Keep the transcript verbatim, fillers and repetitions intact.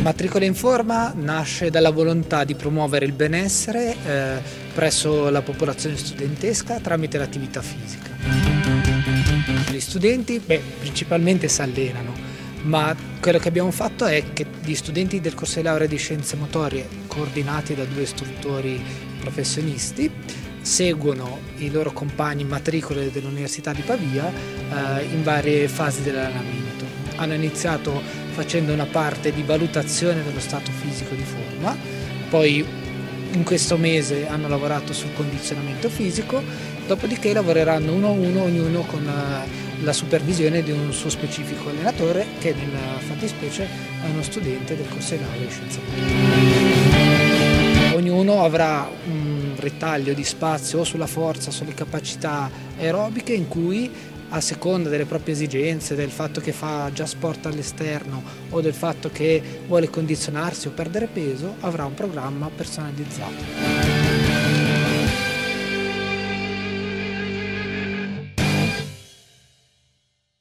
Matricola in Forma nasce dalla volontà di promuovere il benessere eh, presso la popolazione studentesca tramite l'attività fisica. Gli studenti beh, principalmente si allenano, ma quello che abbiamo fatto è che gli studenti del corso di laurea di scienze motorie, coordinati da due istruttori professionisti, seguono i loro compagni in matricole dell'Università di Pavia eh, in varie fasi dell'allenamento. Hanno iniziato facendo una parte di valutazione dello stato fisico di forma, poi in questo mese hanno lavorato sul condizionamento fisico, dopodiché lavoreranno uno a uno, ognuno con la supervisione di un suo specifico allenatore, che nella fattispecie è uno studente del corso di laurea di scienze motorie. Ognuno avrà un ritaglio di spazio o sulla forza, sulle capacità aerobiche, in cui a seconda delle proprie esigenze, del fatto che fa già sport all'esterno o del fatto che vuole condizionarsi o perdere peso, avrà un programma personalizzato.